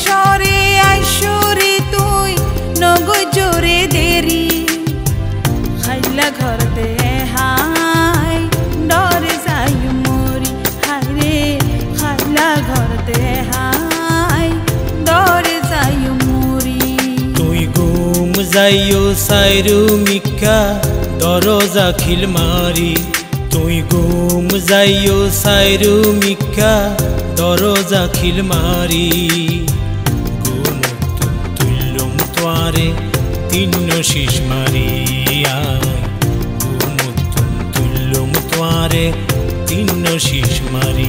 সরে আইসরে তুই নগো জোরে দেরি খাইলা ঘর দে হাই ডরে যাই মরি হাই রে খাইলা ঘর দে হাই ডরে যাই মরি তুই ঘুম যাইও সাইরু মিকা দরজা খিল মারি তুই ঘুম যাইও সাইরু মিকা দরজা খিল মারি ঘুম তুল্লুম তোয়ারে তিন্ন শীষ মারি ঘুম তুল্লুম তোয়ারে তিন্ন শীষ মারি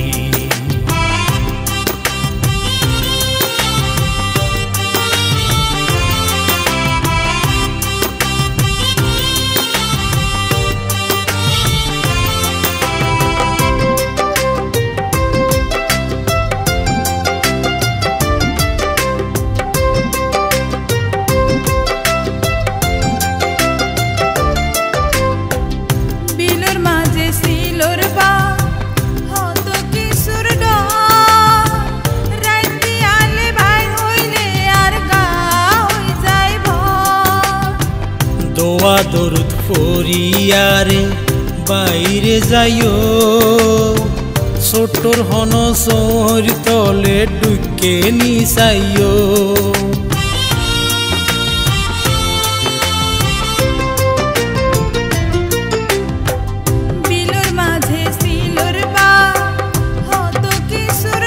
দোয়া দরুদ পড়িয়ারে বাইরে যাইও ছোটর হন সর তলে ডুকে নিসাইও বিলুর মাঝে সিলুর বা হত কিশোর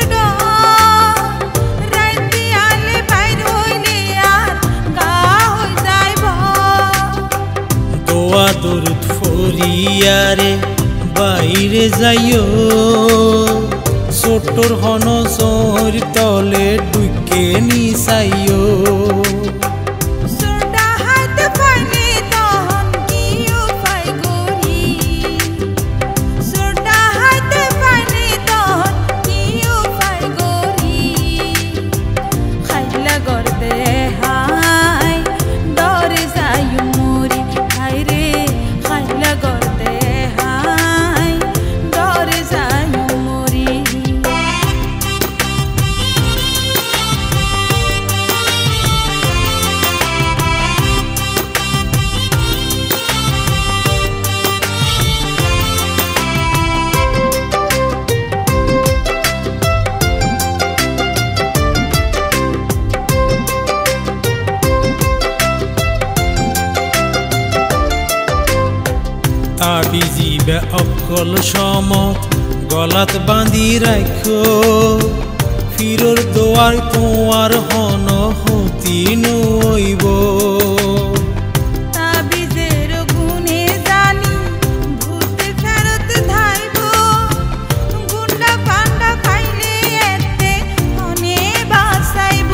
রাইতে আলে বাইর হইলে আর গা হই যাইব দোয়া দরুদ পড়িয়ারে বাইরে যাইও ছোটর হন সর তলে ডুকে নিসাইও তাবিজিবে অকল সমত গলাত বাঁধি রাখো ফিরোর দোয়ার তোমার হন হতি নইব তাবিজের গুণে জানি ভূত ফেরত ধাইব গুন্ডা পান্ডা খাইলে এতে মনে বাঁচাইব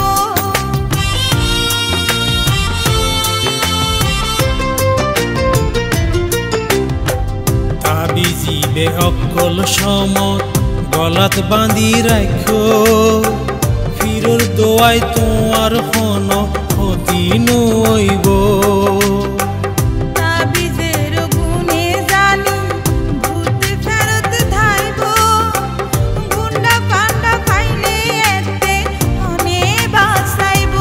তাবিজিবে অকল সমত গলাত বাঁধি রাখো ফিরোর দোয়াই তোমার হন হতি নইব তাবিজের গুণে জানি ভূত ফেরত ধাইব গুন্ডা পান্ডা খাইলে এতে মনে বাঁচাইব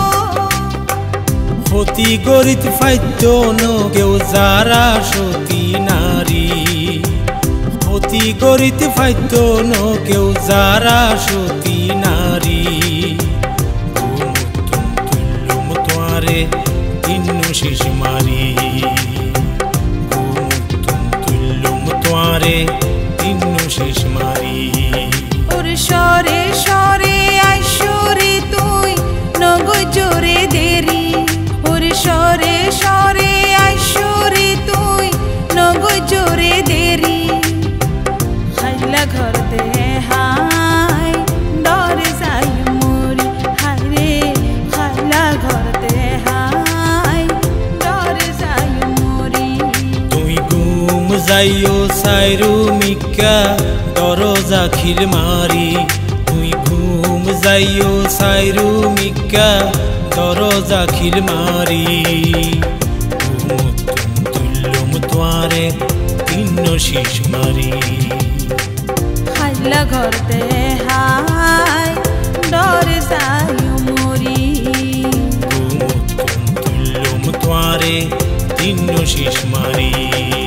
হতি গরিত ফাইত কেউ যারা সতী নারী হতি গরিত ফাইত কেউ যারা সতী নারী তুল্লুম তোয়ারে তিন্ন শীষ মারি তুল্লুম তোয়ারে তিন্ন শীষ মারি ওর সরে সরে আইসরে তুই নগো জোরে দেরি ওর সরে সরে আইসরে তুই নগো জোরে দেরি খাইলা ঘর দে হাই ডরে যাই মরি হাই রে খাইলা ঘর দে হাই ডরে যাই মরি তুই ঘুম যাইও সাইরু মিকা দরজা খিল মারি তুই ঘুম যাইও সাইরু মিকা দরজা খিল মারি তুল্লুম তোয়ারে তিন্ন শীষ মারি খাইলা ঘর দে হাই ডরে যাই মরি। মারি তুল্লুম তোয়ারে তিন্ন শীষ মারি